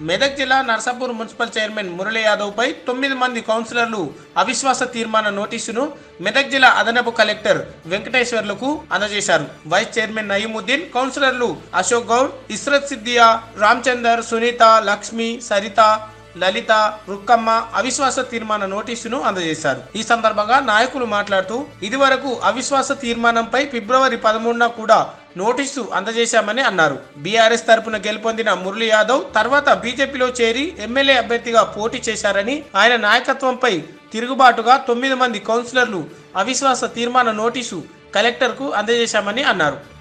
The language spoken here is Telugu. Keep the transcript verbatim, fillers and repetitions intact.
మెదక్ జిల్లా నర్సాపూర్ మున్సిపల్ చైర్మన్ మురళీ యాదవ్ పై తొమ్మిది మంది కౌన్సిలర్లు అవిశ్వాస తీర్మాన నోటీసును మెదక్ జిల్లా అదనపు కలెక్టర్ వెంకటేశ్వర్లకు అందజేశారు. వైస్ చైర్మన్ నయీముద్దీన్, కౌన్సిలర్లు అశోక్ గౌడ్, ఇస్రత్ సిద్దియా, రామచందర్, సునీత, లక్ష్మి, సరిత, లలిత, రుక్కమ్మ అవిశ్వాస తీర్మాన నోటీసును అందజేశారు. ఈ సందర్భంగా నాయకులు మాట్లాడుతూ ఇదివరకు అవిశ్వాస తీర్మానంపై ఫిబ్రవరి పదమూడున కూడా నోటీసు అందజేశామని అన్నారు. బీఆర్ఎస్ తరపున గెలుపొందిన మురళీ యాదవ్ తర్వాత బీజేపీలో చేరి ఎమ్మెల్యే అభ్యర్థిగా పోటీ చేశారని, ఆయన నాయకత్వంపై తిరుగుబాటుగా తొమ్మిది మంది కౌన్సిలర్లు అవిశ్వాస తీర్మాన నోటీసు కలెక్టర్కు అందజేశామని అన్నారు.